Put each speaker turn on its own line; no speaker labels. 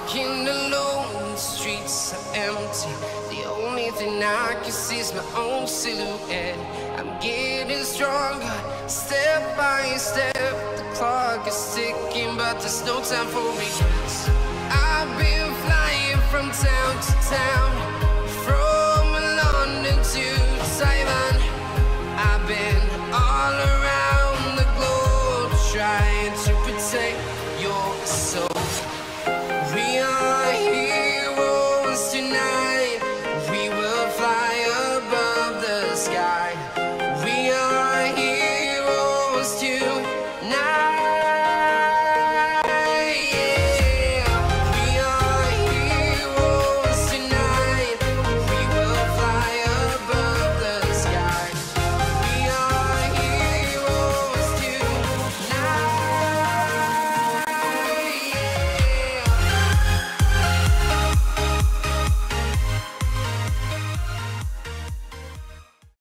Walking alone, the streets are empty. The only thing I can see is my own silhouette. I'm getting stronger, step by step. The clock is ticking, but there's no time for regrets. I've been flying from town to town,